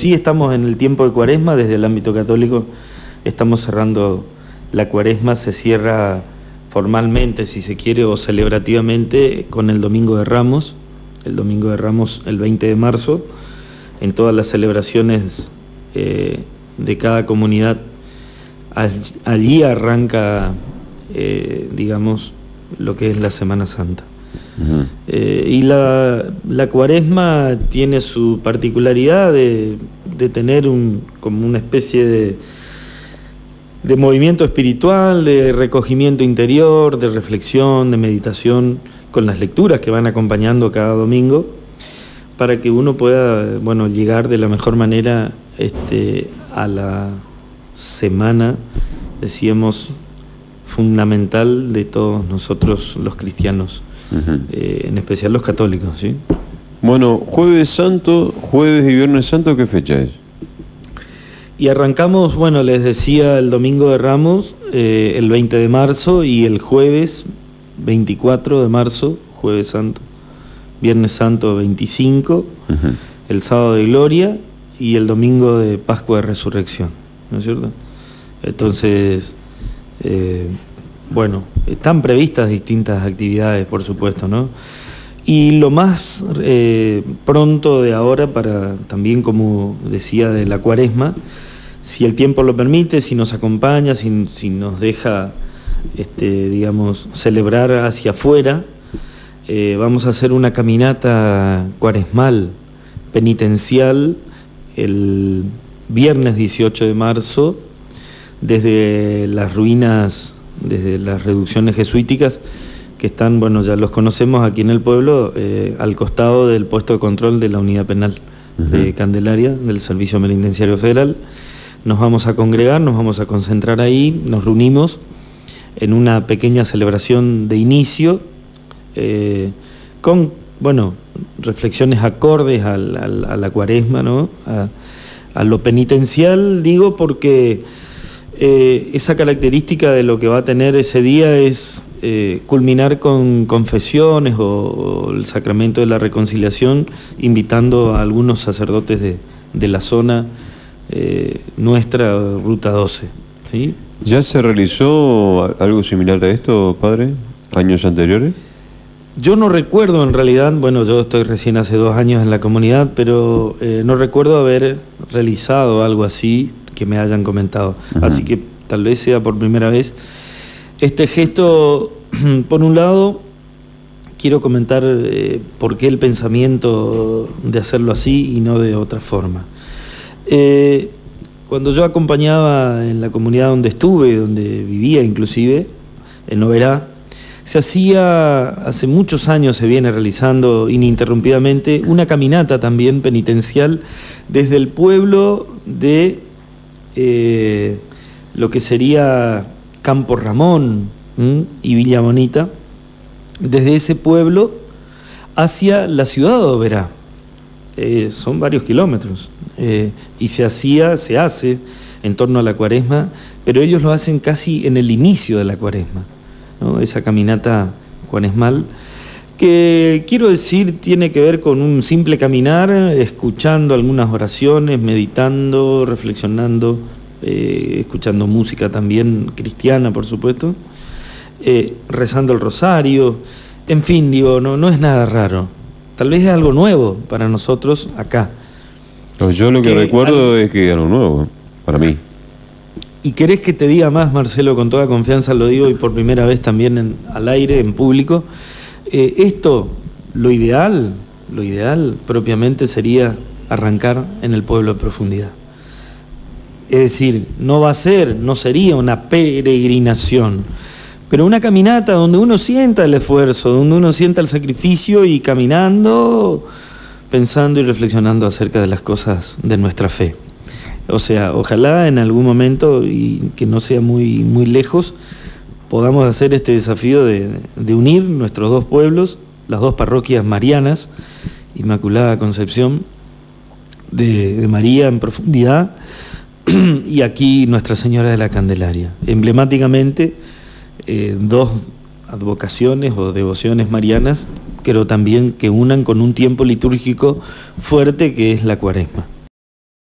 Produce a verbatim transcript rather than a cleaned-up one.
Sí, estamos en el tiempo de Cuaresma, desde el ámbito católico estamos cerrando la Cuaresma, se cierra formalmente, si se quiere, o celebrativamente, con el Domingo de Ramos, el Domingo de Ramos el veinte de marzo, en todas las celebraciones eh, de cada comunidad. Allí arranca, eh, digamos, lo que es la Semana Santa. Uh-huh. eh, y la, la Cuaresma tiene su particularidad de, de tener un, como una especie de, de movimiento espiritual, de recogimiento interior, de reflexión, de meditación, con las lecturas que van acompañando cada domingo, para que uno pueda, bueno, llegar de la mejor manera este, a la semana, decíamos, fundamental de todos nosotros los cristianos. Uh-huh. eh, en especial los católicos, ¿sí? Bueno, Jueves Santo, Jueves y Viernes Santo, ¿qué fecha es? Y arrancamos, bueno, les decía, el Domingo de Ramos, eh, el veinte de marzo, y el jueves veinticuatro de marzo, Jueves Santo, Viernes Santo veinticinco, uh-huh. el Sábado de Gloria y el Domingo de Pascua de Resurrección, ¿no es cierto? Entonces, eh, bueno, están previstas distintas actividades, por supuesto, ¿no? Y lo más eh, pronto de ahora, para también, como decía, de la Cuaresma, si el tiempo lo permite, si nos acompaña, si, si nos deja, este, digamos, celebrar hacia afuera, eh, vamos a hacer una caminata cuaresmal, penitencial, el viernes dieciocho de marzo, desde las ruinas, desde las reducciones jesuíticas, que están, bueno, ya los conocemos aquí en el pueblo, eh, al costado del puesto de control de la unidad penal uh-huh. de Candelaria, del Servicio Penitenciario Federal. Nos vamos a congregar, nos vamos a concentrar ahí, nos reunimos en una pequeña celebración de inicio, eh, con, bueno, reflexiones acordes al, al, a la Cuaresma, ¿no? A, a lo penitencial, digo, porque Eh, esa característica de lo que va a tener ese día es eh, culminar con confesiones o, o el sacramento de la reconciliación, invitando a algunos sacerdotes de, de la zona eh, nuestra, Ruta doce, ¿sí? ¿Ya se realizó algo similar a esto, padre, años anteriores? Yo no recuerdo, en realidad, bueno, yo estoy recién hace dos años en la comunidad, pero eh, no recuerdo haber realizado algo así que me hayan comentado. Uh-huh. Así que tal vez sea por primera vez. Este gesto, por un lado, quiero comentar eh, por qué el pensamiento de hacerlo así y no de otra forma. Eh, cuando yo acompañaba en la comunidad donde estuve, donde vivía inclusive, en Oberá, se hacía, hace muchos años se viene realizando ininterrumpidamente una caminata también penitencial desde el pueblo de eh, lo que sería Campo Ramón ¿m? y Villa Bonita, desde ese pueblo hacia la ciudad de Oberá. Eh, son varios kilómetros eh, y se hacía, se hace en torno a la Cuaresma, pero ellos lo hacen casi en el inicio de la Cuaresma, ¿no? Esa caminata cuaresmal, que quiero decir tiene que ver con un simple caminar, escuchando algunas oraciones, meditando, reflexionando, eh, escuchando música también cristiana, por supuesto, eh, rezando el rosario, en fin, digo, no, no es nada raro, tal vez es algo nuevo para nosotros acá. Yo lo que, que recuerdo al... es que es algo nuevo, para mí. Y querés que te diga más, Marcelo, con toda confianza lo digo y por primera vez también en, al aire, en público, eh, esto, lo ideal, lo ideal propiamente sería arrancar en el pueblo de profundidad. Es decir, no va a ser, no sería una peregrinación, pero una caminata donde uno sienta el esfuerzo, donde uno sienta el sacrificio y caminando, pensando y reflexionando acerca de las cosas de nuestra fe. O sea, ojalá en algún momento, y que no sea muy, muy lejos, podamos hacer este desafío de, de unir nuestros dos pueblos, las dos parroquias marianas, Inmaculada Concepción de, de María en profundidad, y aquí Nuestra Señora de la Candelaria. Emblemáticamente, eh, dos advocaciones o devociones marianas, pero también que unan con un tiempo litúrgico fuerte que es la Cuaresma.